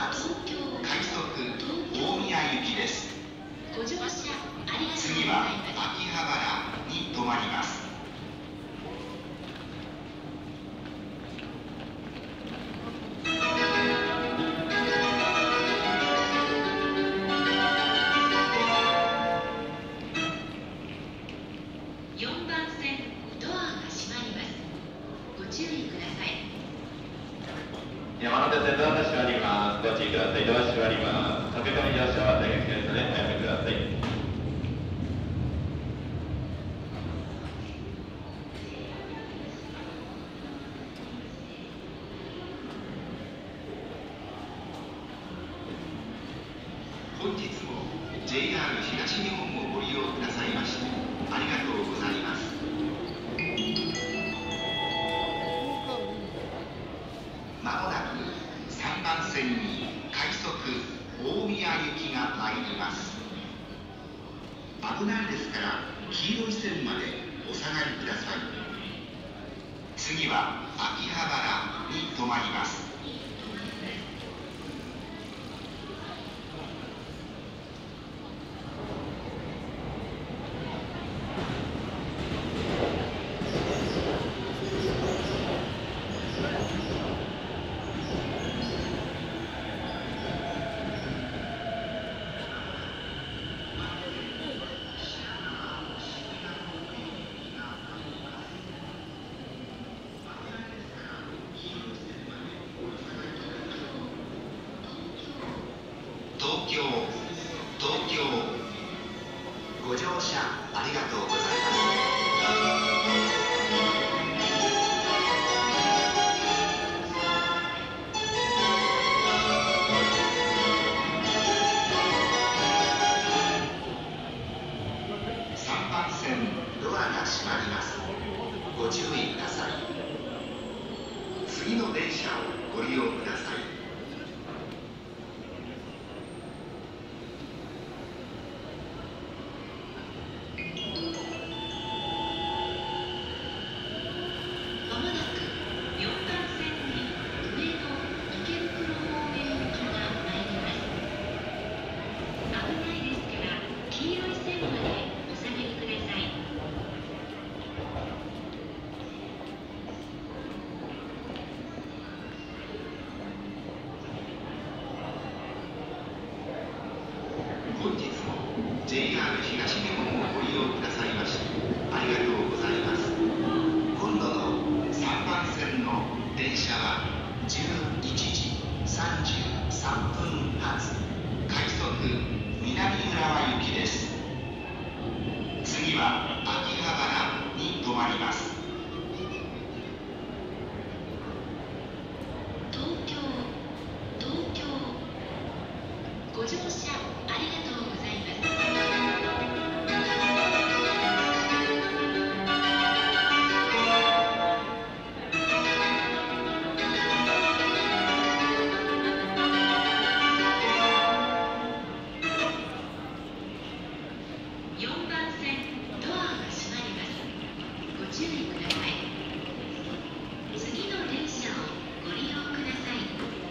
発快速大宮行きです。 ご乗車ありがとうございます。 次は秋葉原に停まります。 4番線ドアが閉まります。ご注意ください。 山手線ドアが閉まります。ご注意ください。ドア閉まります。駆け込み乗車は大変ですのでおやめください。 本日も JR 東日本をご利用くださいましてありがとうございます。まもなく3番線に快速大宮行きが参ります。危ないですから黄色い線までお下がりください。次は秋葉原に停まります。東京ご乗車ありがとうございます。3番線ドアが閉まります。ご注意ください。次の電車をご利用ください。本日も JR 東日本をご利用くださいましてありがとうございます。今度の3番線の電車は11時33分発快速南浦和行きです。次は秋葉原に停まります。 東京ご乗車ありがとうございます。4番線ドアが閉まります。ご注意ください。次の電車をご利用ください。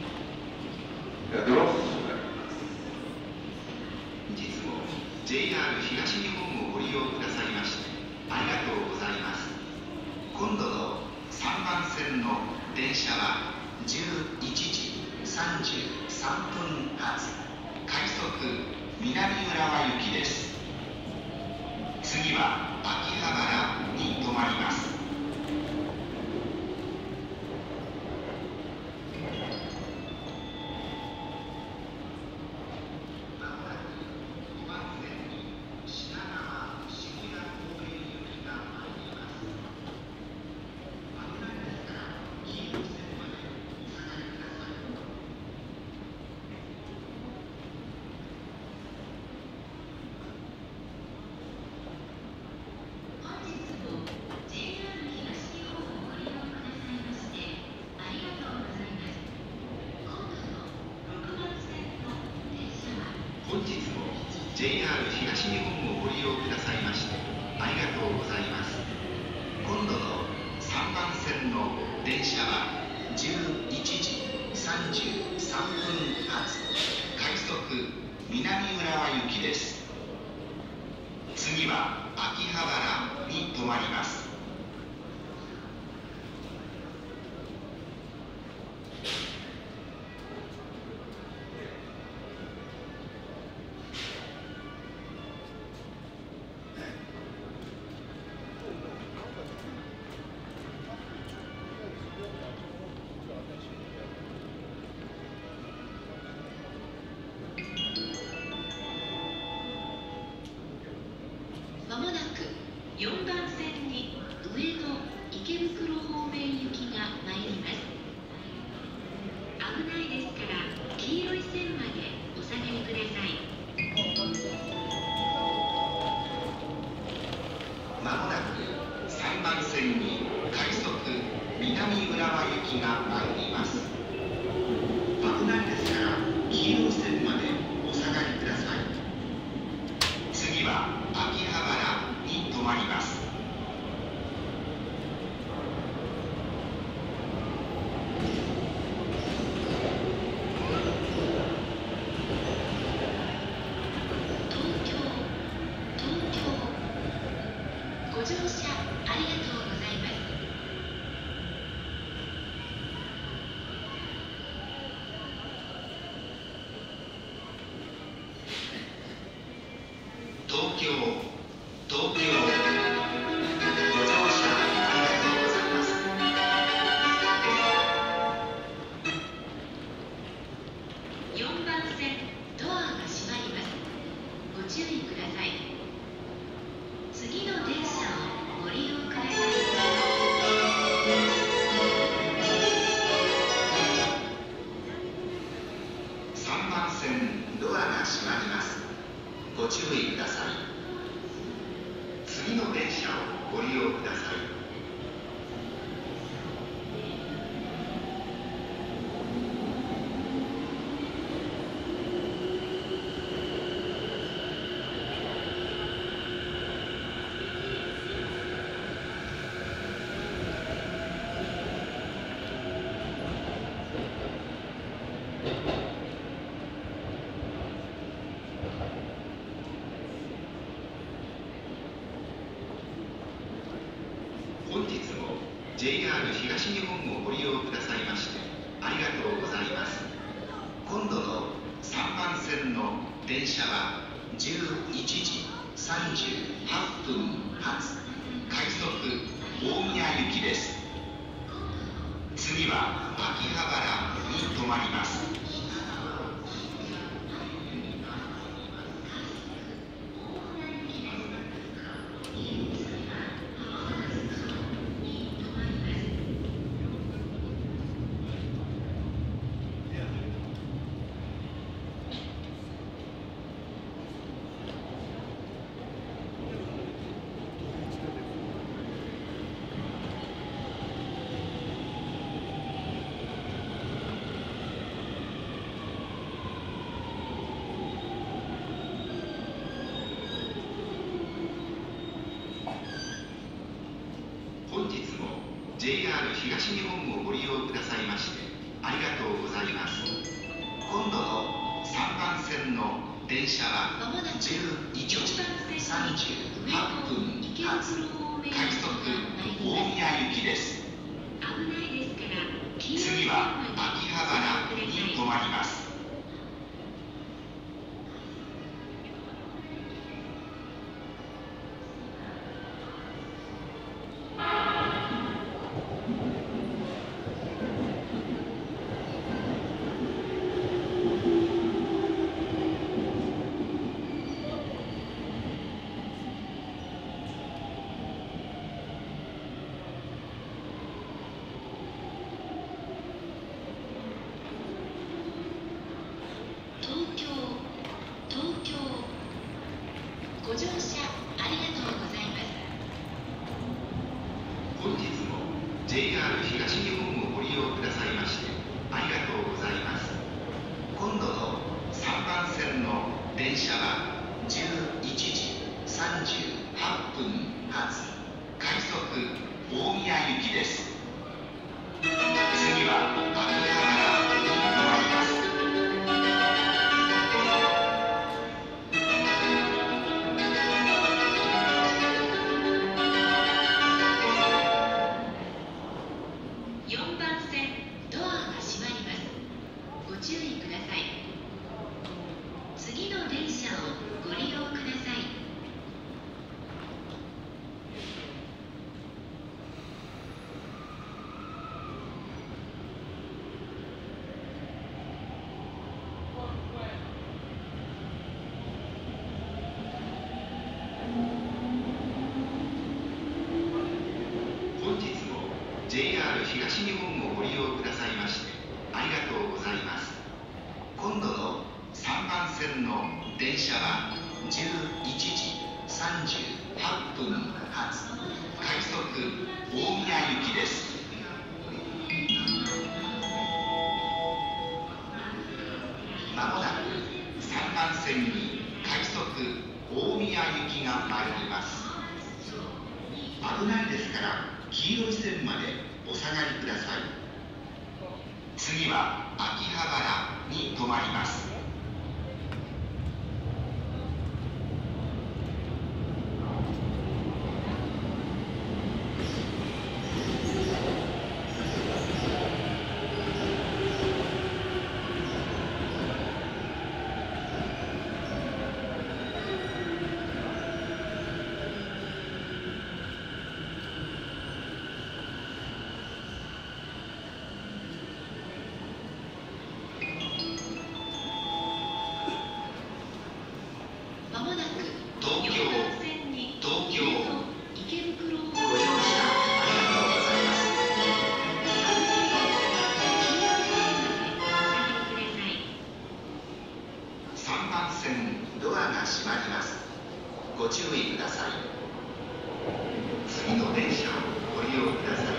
実も JR 東日本をご利用くださいましてありがとうございます。今度の3番線の電車は11時33分発快速南浦和行きです。次は秋葉原に停まります。本日も JR 東日本をご利用くださいましてありがとうございます。今度の3番線の電車は11時33分発発快速南浦和行きです。次は秋葉原に停まります。 まもなく4番線に上野池袋方面行きが参ります。危ないですから黄色い線までお下がりください。 まもなく3番線に快速南浦和行きが参ります。危ないですから黄色い線までお下がりください。次は秋葉原に停まります。 ご乗車ありがとうございます。 東京ご乗車ありがとうございます。 4番線ドアが閉まります。ご注意ください。次の電車をご利用ください。 3番線ドアが閉まります。ご注意ください。次の電車をご利用ください。本日も JR 東日本をご利用くださいましてありがとうございます。今度の3番線の電車は11時38分発快速大宮行きです。次は秋葉原に停まります。本日も JR 東日本をご利用くださいましてありがとうございます。今度の3番線の電車は11時38分発快速大宮行きです。 危ないですから黄色い次線はまで秋葉原に停まります。 注意ください。次の電車をご利用ください。 本日も JR 東日本をご利用くださいましてありがとうございます。今度の3番線の電車は11時38分発快速大宮行きです。まもなく3番線に快速大宮行きが参ります。危ないですから黄色い線までお下がりください。次は秋葉原に停まります。 まもなく東京 4番線に東京池袋をご乗車ありがとうございます。3番線ドアが閉まります。ご注意ください。次の電車をご利用ください。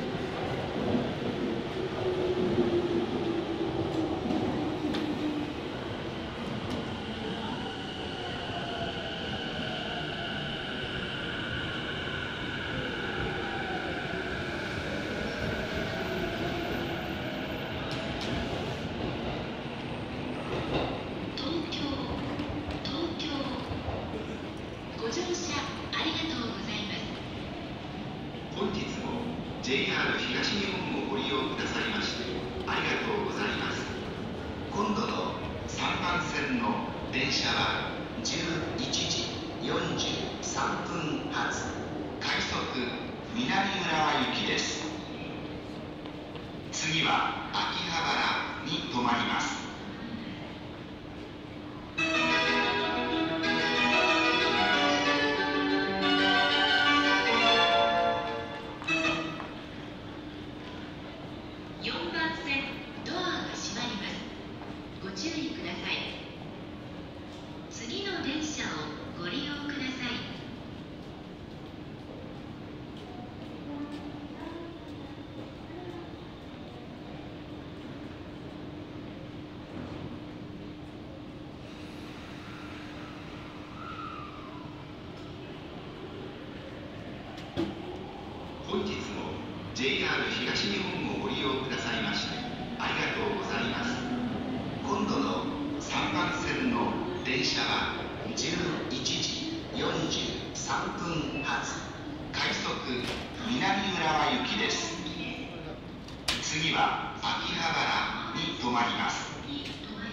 ご乗車ありがとうございます。 本日も JR 東日本をご利用くださいましてありがとうございます。今度の3番線の電車は11時43分発快速南浦和行きです。次は秋葉原に停まります。 4番線ドアが閉まります。ご注意ください。次の電車をご利用ください。 本日も JR 東日本をご利用くださいましてありがとうございます。今度の3番線の電車は11時43分発快速南浦和行きです。次は秋葉原に停まります。